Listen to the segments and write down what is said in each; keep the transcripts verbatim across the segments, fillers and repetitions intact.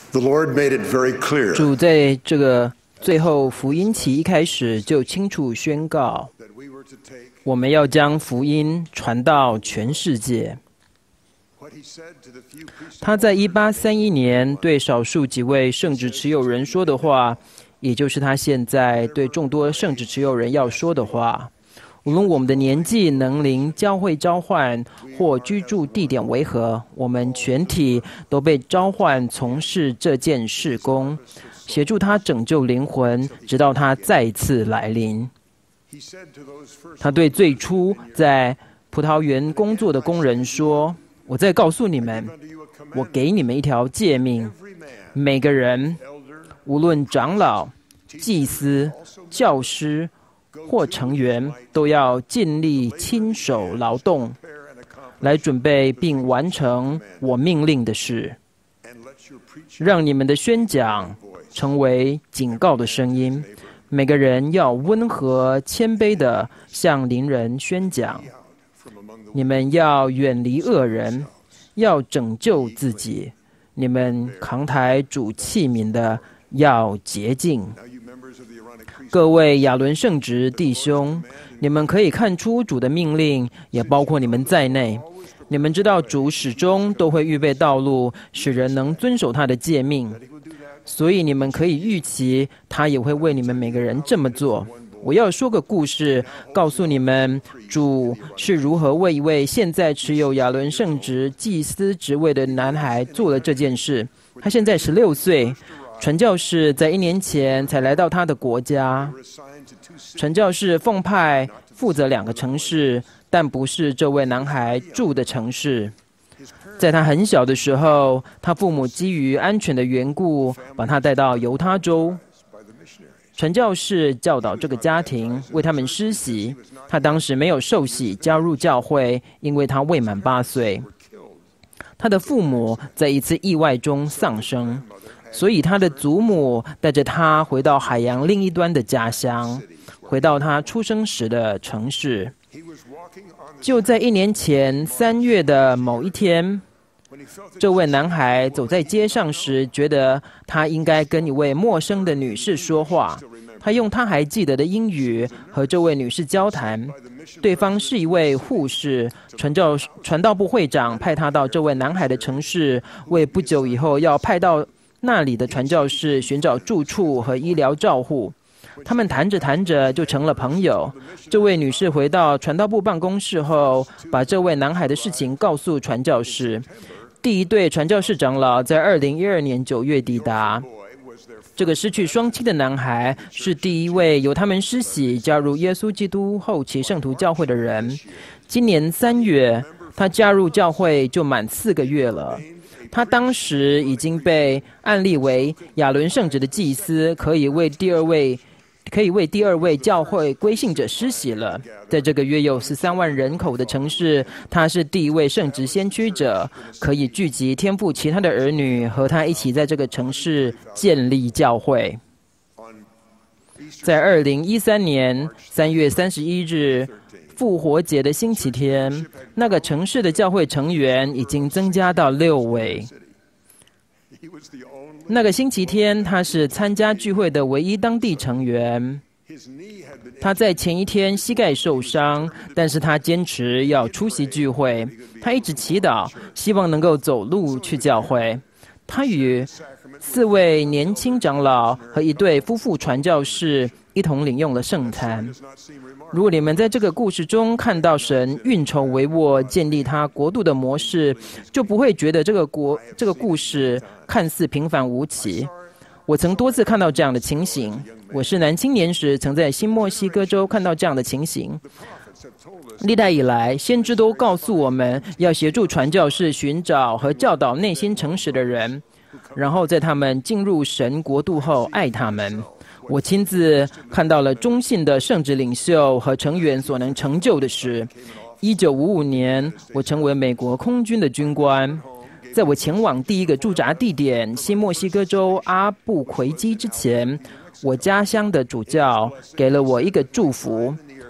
The Lord made it very clear 主在这个最后福音期一开始就清楚宣告， that we were to take 我们要将福音传到全世界。 what he said to the few priests 他在一八三一年对少数几位圣职持有人说的话，也就是他现在对众多圣职持有人要说的话。无论我们的年纪、能龄、教会召唤或居住地点为何，我们全体都被召唤从事这件事工，协助他拯救灵魂，直到他再次来临。 he said to those first 他对最初在葡萄园工作的工人说：“我再告诉你们， unto you a 我 commandment 给你们一条诫命， every man 每个人， elder 无论长老、祭司、教师或成员，都要尽力亲手劳动， prepare and accomplish 来准备并完成我命令的事， and let your preaching 让你们的宣讲成为警告的声音。每个人要温和谦卑地向邻人宣讲。 out from among the 你们要远离恶人，要拯救自己。你们扛抬主器皿的要洁净。 now you members of the Aaronic priesthood 各位亚伦圣职弟兄，你们可以看出主的命令，也包括你们在内。你们知道主始终都会预备道路，使人能遵守他的诫命， he will do that 所以你们可以预期，他也会为你们每个人这么做。我要说个故事，告诉你们主是如何为一位现在持有亚伦圣职祭司职位的男孩做了这件事。他现在十六岁，传教士在一年前才来到他的国家。 were assigned to two cities 传教士奉派负责两个城市，但不是这位男孩住的城市。在他很小的时候，他父母基于安全的缘故，把他带到犹他州。 by the missionaries 传教士教导这个家庭，为他们施洗。他当时没有受洗加入教会，因为他未满八岁。 killed 他的父母在一次意外中丧生，所以他的祖母带着他回到海洋另一端的家乡，回到他出生时的城市。 he was walking on the 就在一年前三月的某一天， when he felt that 这位男孩走在街上时，觉得他应该跟一位陌生的女士说话。他用他还记得的英语和这位女士交谈。 by the mission 对方是一位护士，传教传道部会长派他到这位男孩的城市，为不久以后要派到那里的传教士寻找住处和医疗照护。他们谈着谈着就成了朋友。这位女士回到传道部办公室后，把这位男孩的事情告诉传教士。第一对传教士长老在二零一二年九月抵达。 boy was their 这个失去双亲的男孩是第一位由他们施洗加入耶稣基督后期圣徒教会的人。今年三月，他加入教会就满四个月了。他当时已经被案例为亚伦圣职的祭司，可以为第二位可以为第二位教会归信者施洗了。在这个约有十三万人口的城市，他是第一位圣职先驱者，可以聚集天父其他的儿女和他一起在这个城市建立教会。 on Easter 在二零一三年三月三十一日复活节的星期天，那个城市的教会成员已经增加到六位。 he was the only 那个星期天，他是参加聚会的唯一当地成员。 his knee had been 他在前一天膝盖受伤，但是他坚持要出席聚会。他一直祈祷，希望能够走路去教会。他与四位年轻长老和一对夫妇传教士一同领用了圣餐。 does not seem remarkable 如果你们在这个故事中看到神运筹帷幄建立他国度的模式，就不会觉得这个国这个故事看似平凡无奇。我曾多次看到这样的情形。我是男青年时，曾在新墨西哥州看到这样的情形。 prophets have told us 历代以来，先知都告诉我们要协助传教士寻找和教导内心诚实的人，然后在他们进入神国度后爱他们。我亲自看到了忠信的圣职领袖和成员所能成就的事。一九五五年，我成为美国空军的军官。在我前往第一个驻扎地点新墨西哥州阿布奎基之前，我家乡的主教给了我一个祝福。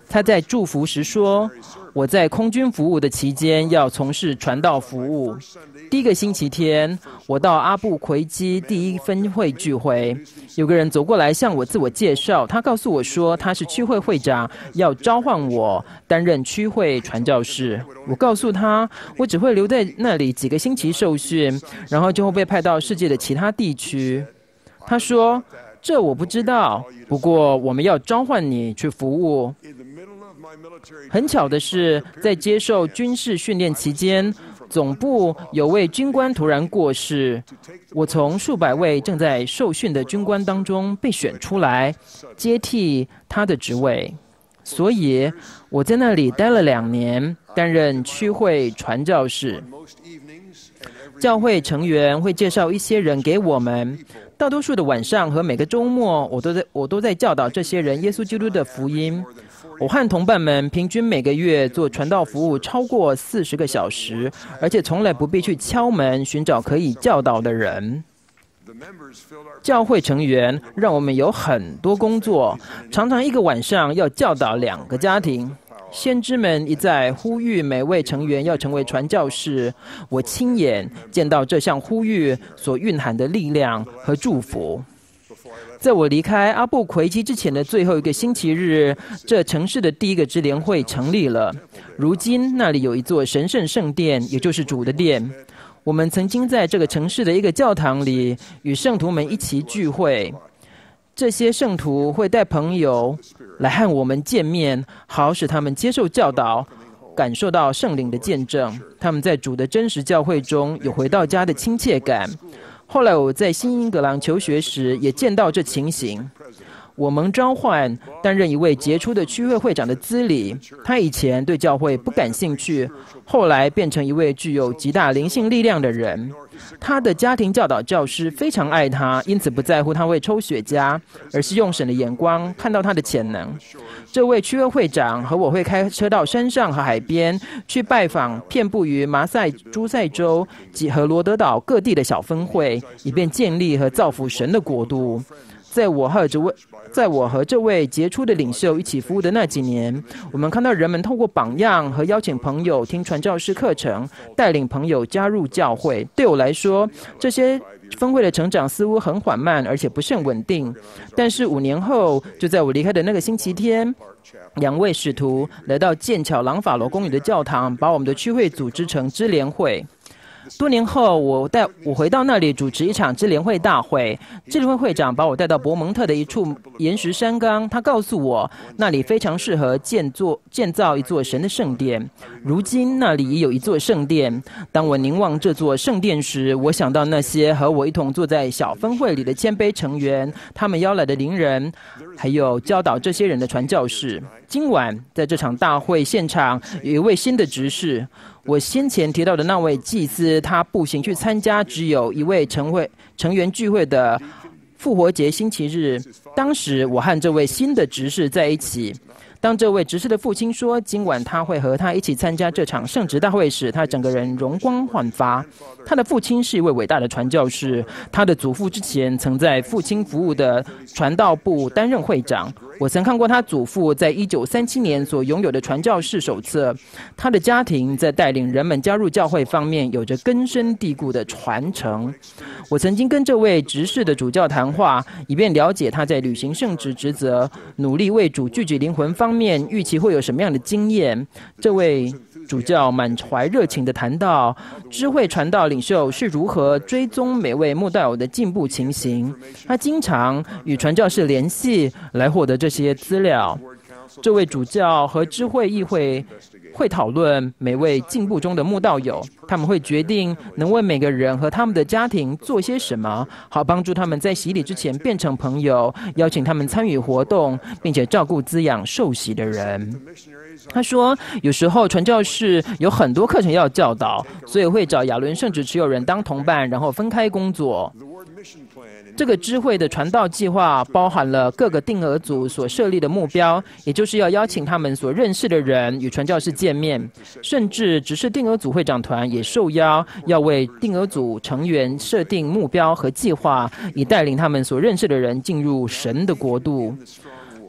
他在祝福时说：“我在空军服务的期间要从事传道服务。第一个星期天，我到阿布奎基第一分会聚会，有个人走过来向我自我介绍，他告诉我说他是区会会长，要召唤我担任区会传教士。我告诉他，我只会留在那里几个星期受训，然后就会被派到世界的其他地区。他说：“这我不知道，不过我们要召唤你去服务。”很巧的是，在接受军事训练期间，总部有位军官突然过世，我从数百位正在受训的军官当中被选出来，接替他的职位。所以我在那里待了两年，担任区会传教士。教会成员会介绍一些人给我们，大多数的晚上和每个周末，我都在我都在教导这些人耶稣基督的福音。我和同伴们平均每个月做传道服务超过四十个小时，而且从来不必去敲门寻找可以教导的人。教会成员让我们有很多工作，常常一个晚上要教导两个家庭。先知们一再呼吁每位成员要成为传教士，我亲眼见到这项呼吁所蕴含的力量和祝福。在我离开阿布奎基之前的最后一个星期日，这城市的第一个支联会成立了。如今那里有一座神圣圣殿，也就是主的殿。我们曾经在这个城市的一个教堂里与圣徒们一起聚会。这些圣徒会带朋友来和我们见面，好使他们接受教导，感受到圣灵的见证。他们在主的真实教会中有回到家的亲切感。后来我在新英格兰求学时也见到这情形。我蒙召唤担任一位杰出的区会会长的资历，他以前对教会不感兴趣，后来变成一位具有极大灵性力量的人。他的家庭教导教师非常爱他，因此不在乎他会抽雪茄，而是用神的眼光看到他的潜能。这位区会会长和我会开车到山上和海边，去拜访遍布于马赛诸塞州及和罗德岛各地的小分会，以便建立和造福神的国度。在我和这位在我和这位杰出的领袖一起服务的那几年，我们看到人们透过榜样和邀请朋友听传教士课程，带领朋友加入教会。对我来说，这些分会的成长似乎很缓慢，而且不甚稳定。但是五年后，就在我离开的那个星期天，两位使徒来到剑桥朗法罗公寓的教堂，把我们的区会组织成支联会。多年后，我带我回到那里主持一场支联会大会。支联会会长把我带到博蒙特的一处岩石山岗，他告诉我那里非常适合建作建造一座神的圣殿。如今那里也有一座圣殿。当我凝望这座圣殿时，我想到那些和我一同坐在小分会里的谦卑成员，他们邀来的邻人，还有教导这些人的传教士。今晚在这场大会现场，有一位新的执事。我先前提到的那位祭司，他步行去参加只有一位成会成员聚会的复活节星期日。当时我和这位新的执事在一起。当这位执事的父亲说今晚他会和他一起参加这场圣职大会时，他整个人容光焕发。他的父亲是一位伟大的传教士，他的祖父之前曾在父亲服务的传道部担任会长。我曾看过他祖父在一九三七年所拥有的传教士手册。他的家庭在带领人们加入教会方面有着根深蒂固的传承。我曾经跟这位执事的主教谈话，以便了解他在履行圣职职责、努力为主聚集灵魂方面预期会有什么样的经验。这位主教满怀热情地谈到，知会传道领袖是如何追踪每位慕道友的进步情形。他经常与传教士联系，来获得这些资料。这位主教和知会议会会讨论每位进步中的慕道友，他们会决定能为每个人和他们的家庭做些什么，好帮助他们在洗礼之前变成朋友，邀请他们参与活动，并且照顾滋养受洗的人。他说，有时候传教士有很多课程要教导，所以会找亚伦圣职持有人当同伴，然后分开工作。这个知会的传道计划包含了各个定额组所设立的目标，也就是要邀请他们所认识的人与传教士见面，甚至只是定额组会长团也受邀要为定额组成员设定目标和计划，以带领他们所认识的人进入神的国度。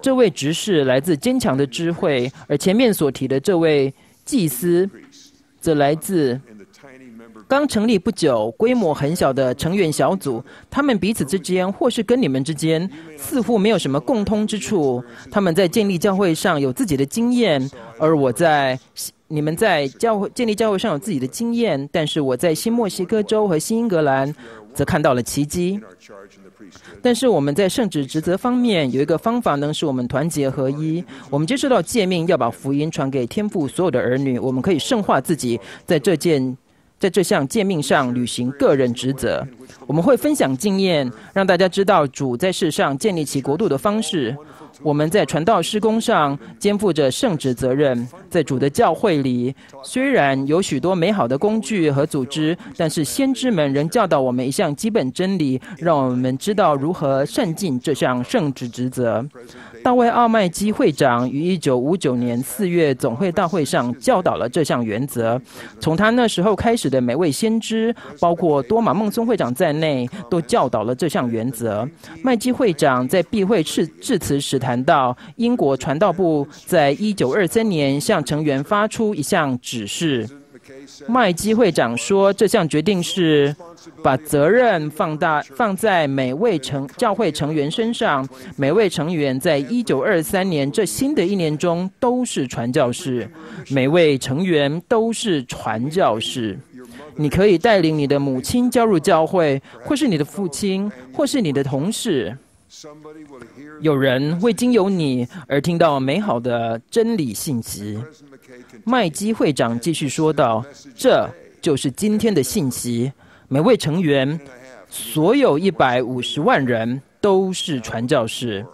这位执事来自坚强的智慧，而前面所提的这位祭司则来自刚成立不久、规模很小的成员小组。他们彼此之间，或是跟你们之间，似乎没有什么共通之处。他们在建立教会上有自己的经验，而我在你们在教会建立教会上有自己的经验，但是我在新墨西哥州和新英格兰则看到了奇迹。但是我们在圣职职责方面有一个方法能使我们团结合一。我们接受到诫命，要把福音传给天父所有的儿女。我们可以圣化自己，在这件在这项诫命上履行个人职责。我们会分享经验，让大家知道主在世上建立其国度的方式。我们在传道施工上肩负着圣职责任。在主的教会里，虽然有许多美好的工具和组织，但是先知们仍教导我们一项基本真理，让我们知道如何善尽这项圣职职责。大卫·奥麦基会长于一九五九年四月总会大会上教导了这项原则。从他那时候开始的每位先知，包括多马孟松会长在内，都教导了这项原则。麦基会长在闭会致致辞时谈到，英国传道部在一九二三年向成员发出一项指示。麦基会长说，这项决定是把责任放大放在每位成教会成员身上。每位成员在一九二三年这新的一年中都是传教士，每位成员都是传教士。你可以带领你的母亲加入教会，或是你的父亲，或是你的同事。有人会经由你而听到美好的真理信息。麦基会长继续说道，这就是今天的信息。每位成员，所有一百五十万人都是传教士。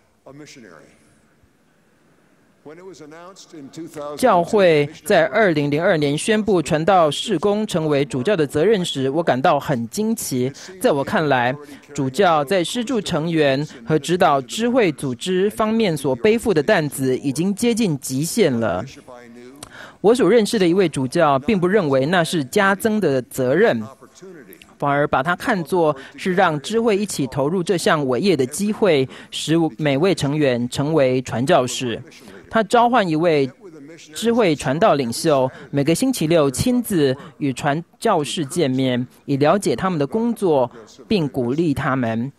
教会在二零零二年宣布传道事工成为主教的责任时，我感到很惊奇。在我看来，主教在施助成员和指导知会组织方面所背负的担子已经接近极限了。我所认识的一位主教并不认为那是加增的责任，反而把它看作是让知会一起投入这项伟业的机会，使每位成员成为传教士。他召唤一位知会传道领袖，每个星期六亲自与传教士见面，以了解他们的工作，并鼓励他们。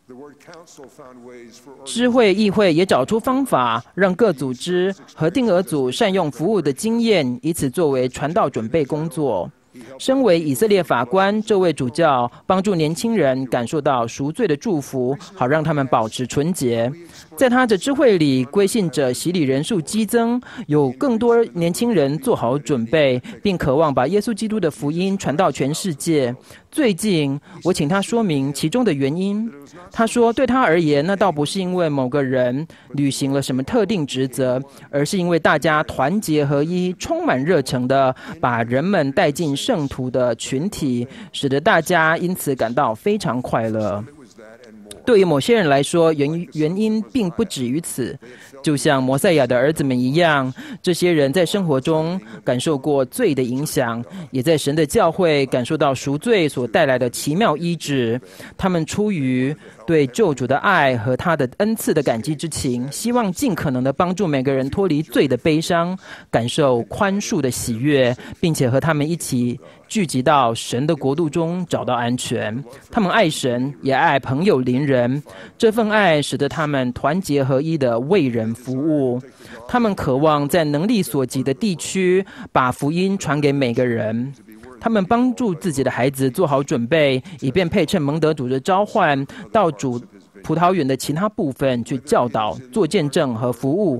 知会议会也找出方法，让各组织和定额组善用服务的经验，以此作为传道准备工作。身为以色列法官，这位主教帮助年轻人感受到赎罪的祝福，好让他们保持纯洁。在他的智慧里，归信者洗礼人数激增，有更多年轻人做好准备，并渴望把耶稣基督的福音传到全世界。最近，我请他说明其中的原因。他说，对他而言，那倒不是因为某个人履行了什么特定职责，而是因为大家团结合一，充满热诚地把人们带进圣徒的群体，使得大家因此感到非常快乐。对于某些人来说，原原因并不止于此。就像摩赛亚的儿子们一样，这些人在生活中感受过罪的影响，也在神的教会感受到赎罪所带来的奇妙医治。他们出于对救主的爱和他的恩赐的感激之情，希望尽可能的帮助每个人脱离罪的悲伤，感受宽恕的喜悦，并且和他们一起聚集到神的国度中找到安全。他们爱神，也爱朋友邻人，这份爱使得他们团结合一的为人服务。他们渴望在能力所及的地区把福音传给每个人。他们帮助自己的孩子做好准备，以便配称蒙得主的召唤，到主葡萄园的其他部分去教导、做见证和服务。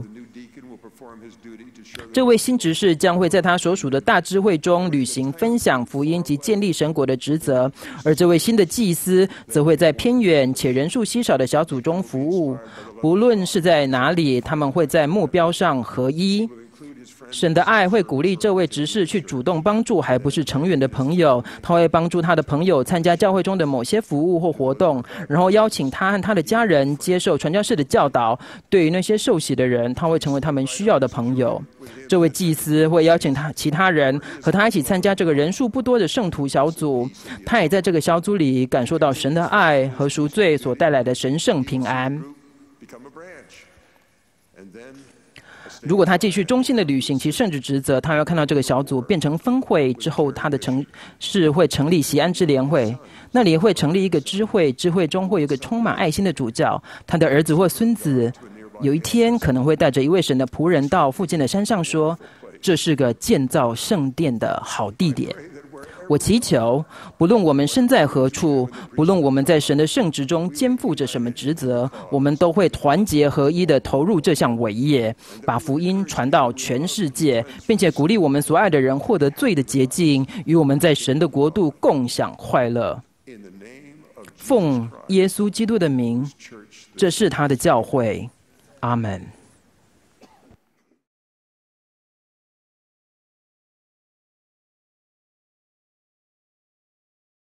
这位新执事将会在他所属的大知会中履行分享福音及建立神国的职责，而这位新的祭司则会在偏远且人数稀少的小组中服务。不论是在哪里，他们会在目标上合一。神的爱会鼓励这位执事去主动帮助还不是成员的朋友，他会帮助他的朋友参加教会中的某些服务或活动，然后邀请他和他的家人接受传教士的教导。对于那些受洗的人，他会成为他们需要的朋友。这位祭司会邀请他其他人和他一起参加这个人数不多的圣徒小组，他也在这个小组里感受到神的爱和赎罪所带来的神圣平安。 如果他继续忠心的履行其圣职职责，他要看到这个小组变成分会之后，他的城市会成立锡安支联会，那里会成立一个支会，支会中会有一个充满爱心的主教，他的儿子或孙子有一天可能会带着一位神的仆人到附近的山上说，这是个建造圣殿的好地点。我祈求，不论我们身在何处，不论我们在神的圣职中肩负着什么职责，我们都会团结合一地投入这项伟业，把福音传到全世界，并且鼓励我们所爱的人获得罪的洁净，与我们在神的国度共享快乐。奉耶稣基督的名，这是他的教会。阿们。